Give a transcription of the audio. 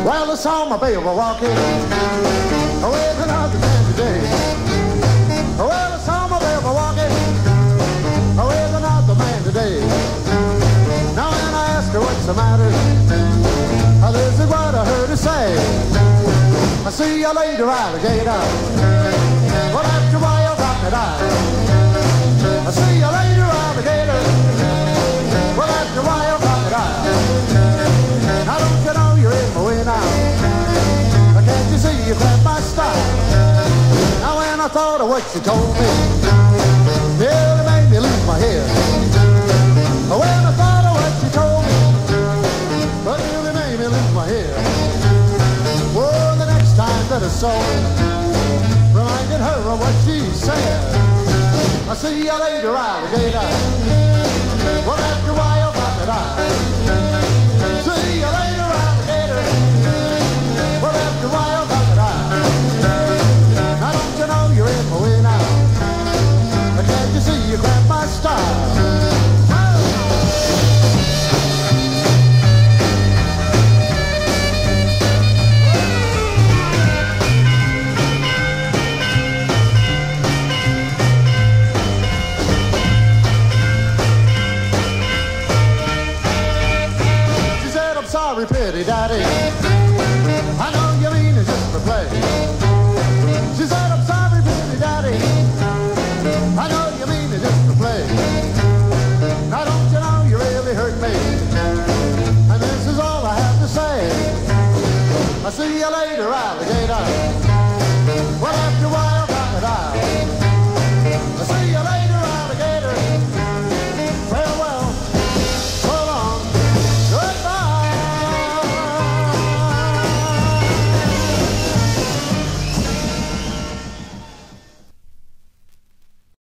Well, I saw my baby walking with another man today. Well, I saw my baby walking with another man today. Now when I asked her what's the matter, this is what I heard her say. I see you later, alligator. Well, after a while, crocodile. I see you later, alligator. Well, after a while, crocodile. Now don't you know you're in my way now? Can't you see you grab my style? Now when I thought of what you told me, nearly made me lose my head. When I thought of what you told me, but nearly made me lose my head. Well, the next time that I saw her, reminded her of what she said. I see you later, alligator. Well, after a while, crocodile. See you later, alligator. Well, after a while, crocodile. Now don't you know you're in my way now? Can't you see you grab my style? Sorry, pretty daddy, I know you mean it's just for play. She said, I'm sorry, pretty daddy, I know you mean it's just for play. Now don't you know you really hurt me, and this is all I have to say. I'll see you later, alligator. Well, after a while